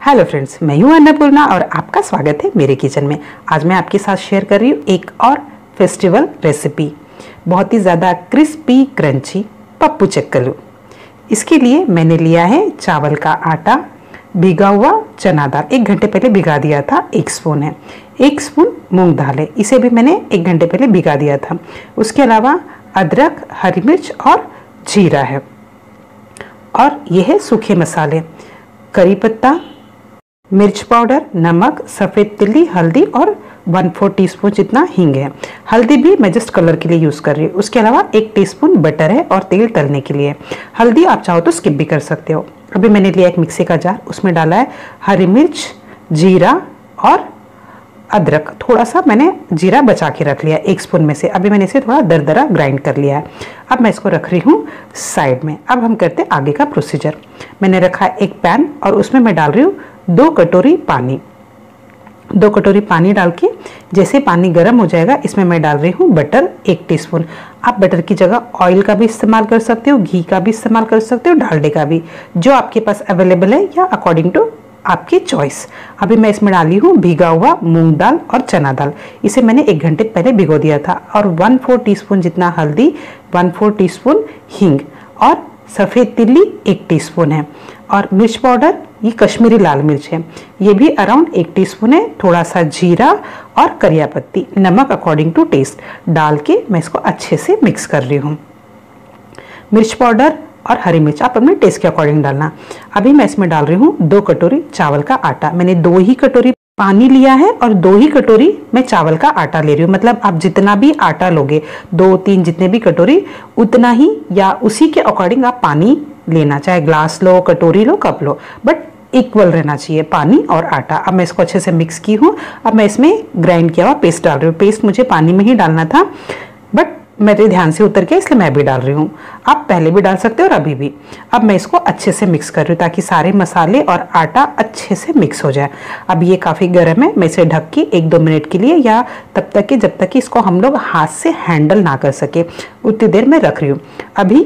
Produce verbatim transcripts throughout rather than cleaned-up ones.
Hello friends, मैं हूँ अन्नपूर्णा और आपका स्वागत है मेरे किचन में। आज मैं आपके साथ शेयर कर रही हूँ एक और फेस्टिवल रेसिपी, बहुत ही ज़्यादा क्रिस्पी क्रंची पप्पू चक्कलू। इसके लिए मैंने लिया है चावल का आटा, भिगा हुआ चना दाल, एक घंटे पहले भिगा दिया था, एक स्पून है। एक स्पून मूंग दाल है, इसे भी मैंने एक घंटे पहले भिगा दिया था। उसके अलावा अदरक, हरी मिर्च और जीरा है। और ये है सूखे मसाले, करी पत्ता, मिर्च पाउडर, नमक, सफ़ेद तिल्ली, हल्दी और वन फोर टीस्पून जितना हींग है। हल्दी भी मैं जस्ट कलर के लिए यूज़ कर रही हूँ। उसके अलावा एक टीस्पून बटर है और तेल तलने के लिए। हल्दी आप चाहो तो स्किप भी कर सकते हो। अभी मैंने लिया एक मिक्सी का जार, उसमें डाला है हरी मिर्च, जीरा और अदरक। थोड़ा सा मैंने जीरा बचा के रख लिया एक स्पून में से। अभी मैंने इसे थोड़ा दरदरा ग्राइंड कर लिया है। अब मैं इसको रख रही हूँ साइड में। अब हम करते हैं आगे का प्रोसीजर। मैंने रखा है एक पैन और उसमें मैं डाल रही हूँ दो कटोरी पानी। दो कटोरी पानी डाल के जैसे पानी गर्म हो जाएगा, इसमें मैं डाल रही हूँ बटर एक टीस्पून। आप बटर की जगह ऑयल का भी इस्तेमाल कर सकते हो, घी का भी इस्तेमाल कर सकते हो, डालडे का भी, जो आपके पास अवेलेबल है या अकॉर्डिंग टू आपकी चॉइस। अभी मैं इसमें डाली हूँ भिगा हुआ मूंग दाल और चना दाल। इसे मैंने एक घंटे पहले भिगो दिया था। और वन फोर टीस्पून जितना हल्दी, वन फोर टीस्पून हींग और सफ़ेद तिल्ली एक टीस्पून है। और मिर्च पाउडर, ये कश्मीरी लाल मिर्च है, ये भी अराउंड एक टीस्पून है। थोड़ा सा जीरा और करिया पत्ती, नमक अकॉर्डिंग टू टेस्ट डाल के मैं इसको अच्छे से मिक्स कर रही हूँ। मिर्च पाउडर और हरी मिर्च आप अपने टेस्ट के अकॉर्डिंग डालना। अभी मैं इसमें डाल रही हूँ दो कटोरी चावल का आटा। मैंने दो ही कटोरी पानी लिया है और दो ही कटोरी मैं चावल का आटा ले रही हूँ। मतलब आप जितना भी आटा लोगे, दो तीन जितने भी कटोरी, उतना ही या उसी के अकॉर्डिंग आप पानी लेना। चाहे ग्लास लो, कटोरी लो, कप लो, बट इक्वल रहना चाहिए पानी और आटा। अब मैं इसको अच्छे से मिक्स की हूँ। अब मैं इसमें ग्राइंड किया हुआ पेस्ट डाल रही हूँ। पेस्ट मुझे पानी में ही डालना था, बट मेरे ध्यान से उतर के इसलिए मैं भी डाल रही हूँ। आप पहले भी डाल सकते हो और अभी भी। अब मैं इसको अच्छे से मिक्स कर रही हूँ ताकि सारे मसाले और आटा अच्छे से मिक्स हो जाए। अब ये काफ़ी गर्म है, मैं इसे ढक के एक दो मिनट के लिए या तब तक कि जब तक कि इसको हम लोग हाथ से हैंडल ना कर सके, उतनी देर मैं रख रही हूँ। अभी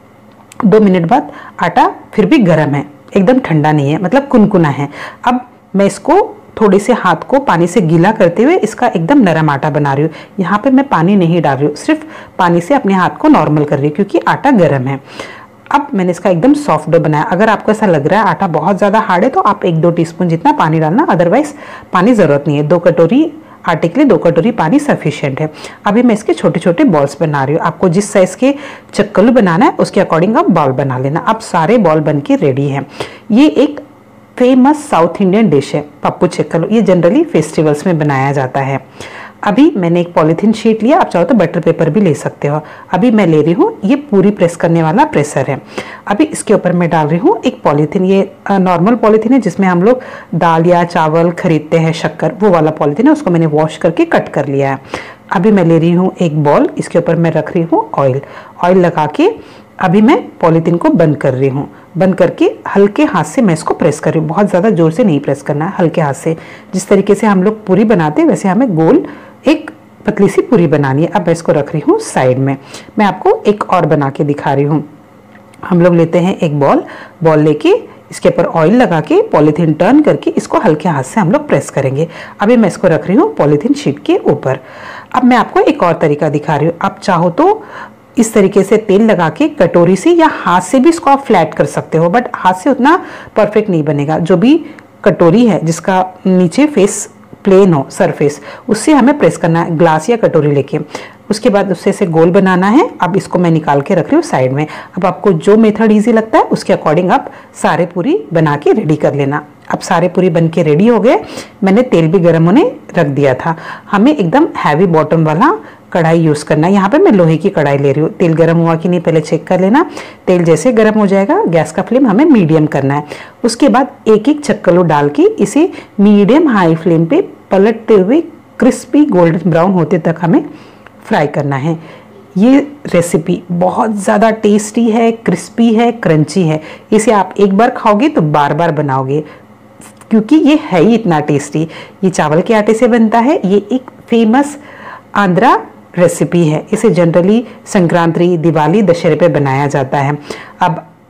दो मिनट बाद आटा फिर भी गर्म है, एकदम ठंडा नहीं है, मतलब कुनकुना है। अब मैं इसको थोड़े से हाथ को पानी से गीला करते हुए इसका एकदम नरम आटा बना रही हूँ। यहाँ पे मैं पानी नहीं डाल रही हूँ, सिर्फ पानी से अपने हाथ को नॉर्मल कर रही हूँ क्योंकि आटा गर्म है। अब मैंने इसका एकदम सॉफ्ट डो बनाया। अगर आपको ऐसा लग रहा है आटा बहुत ज़्यादा हार्ड है तो आप एक दो टीस्पून जितना पानी डालना, अदरवाइज पानी ज़रूरत नहीं है। दो कटोरी आटे के लिए दो कटोरी पानी सफिशिएंट है। अभी मैं इसके छोटे छोटे बॉल्स बना रही हूँ। आपको जिस साइज के चक्कलू बनाना है उसके अकॉर्डिंग आप बॉल बना लेना। अब सारे बॉल बन के रेडी हैं। ये एक फेमस साउथ इंडियन डिश है पप्पू चक्कलू। ये जनरली फेस्टिवल्स में बनाया जाता है। अभी मैंने एक पॉलीथीन शीट लिया, आप चाहो तो बटर पेपर भी ले सकते हो। अभी मैं ले रही हूँ, ये पूरी प्रेस करने वाला प्रेसर है। अभी इसके ऊपर मैं डाल रही हूँ एक पॉलीथीन। ये नॉर्मल पॉलीथीन है जिसमें हम लोग दाल या चावल खरीदते हैं, शक्कर, वो वाला पॉलीथीन है। उसको मैंने वॉश करके कट कर लिया है। अभी मैं ले रही हूँ एक बॉल, इसके ऊपर मैं रख रही हूँ ऑयल। ऑयल लगा के अभी मैं पॉलीथीन को बंद कर रही हूँ। बंद करके हल्के हाथ से मैं इसको प्रेस कर रही हूँ। बहुत ज़्यादा जोर से नहीं प्रेस करना है, हल्के हाथ से। जिस तरीके से हम लोग पूरी बनाते हैं वैसे हमें गोल एक पतली सी पूरी बनानी है। अब मैं इसको रख रही हूँ साइड में। मैं आपको एक और बना के दिखा रही हूँ। हम लोग लेते हैं एक बॉल, बॉल लेके इसके ऊपर ऑयल लगा के पॉलीथीन टर्न करके इसको हल्के हाथ से हम लोग प्रेस करेंगे। अभी मैं इसको रख रही हूँ पॉलीथीन शीट के ऊपर। अब मैं आपको एक और तरीका दिखा रही हूँ। आप चाहो तो इस तरीके से तेल लगा के कटोरी से या हाथ से भी इसको आप फ्लैट कर सकते हो, बट हाथ से उतना परफेक्ट नहीं बनेगा। जो भी कटोरी है जिसका नीचे फेस प्लेन हो, सरफेस, उससे हमें प्रेस करना है, ग्लास या कटोरी लेके। उसके बाद उससे से गोल बनाना है। अब इसको मैं निकाल के रख रही हूँ साइड में। अब आपको जो मेथड इजी लगता है उसके अकॉर्डिंग आप सारे पूरी बना के रेडी कर लेना। अब सारे पूरी बन के रेडी हो गए। मैंने तेल भी गर्म होने रख दिया था। हमें एकदम हैवी बॉटम वाला कढ़ाई यूज़ करना है। यहाँ पे मैं लोहे की कढ़ाई ले रही हूँ। तेल गर्म हुआ कि नहीं पहले चेक कर लेना। तेल जैसे गर्म हो जाएगा, गैस का फ्लेम हमें मीडियम करना है। उसके बाद एक एक चक्कलू डाल के इसे मीडियम हाई फ्लेम पे पलटते हुए क्रिस्पी गोल्डन ब्राउन होते तक हमें फ्राई करना है। ये रेसिपी बहुत ज़्यादा टेस्टी है, क्रिस्पी है, क्रंची है। इसे आप एक बार खाओगे तो बार बार बनाओगे क्योंकि ये है ही इतना टेस्टी। ये चावल के आटे से बनता है। ये एक फेमस आंध्रा रेसिपी है। इसे जनरली संक्रांति, दिवाली, दशहरे पे बनाया जाता है। अब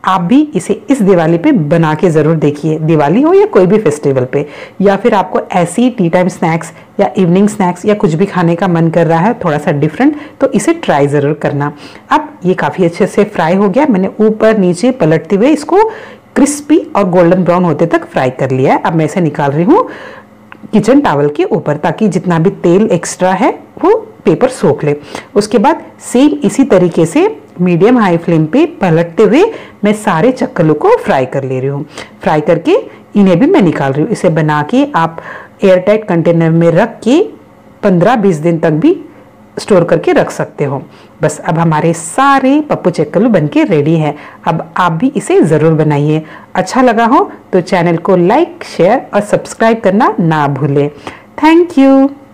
आप भी इसे इस दिवाली पे बना के ज़रूर देखिए, दिवाली हो या कोई भी फेस्टिवल पे, या फिर आपको ऐसी टी टाइम स्नैक्स या इवनिंग स्नैक्स या कुछ भी खाने का मन कर रहा है थोड़ा सा डिफरेंट, तो इसे ट्राई ज़रूर करना। अब ये काफ़ी अच्छे से फ्राई हो गया, मैंने ऊपर नीचे पलटते हुए इसको क्रिस्पी और गोल्डन ब्राउन होते तक फ्राई कर लिया है। अब मैं इसे निकाल रही हूँ किचन टॉवल के ऊपर, ताकि जितना भी तेल एक्स्ट्रा है वो पेपर सोख ले। उसके बाद सेम इसी तरीके से मीडियम हाई फ्लेम पे पलटते हुए मैं सारे चक्कलों को फ्राई कर ले रही हूँ। फ्राई करके इन्हें भी मैं निकाल रही हूँ। इसे बना के आप एयर टाइट कंटेनर में रख के पंद्रह बीस दिन तक भी स्टोर करके रख सकते हो। बस अब हमारे सारे पप्पू चक्कलू बनके रेडी है। अब आप भी इसे ज़रूर बनाइए। अच्छा लगा हो तो चैनल को लाइक, शेयर और सब्सक्राइब करना ना भूलें। Thank you.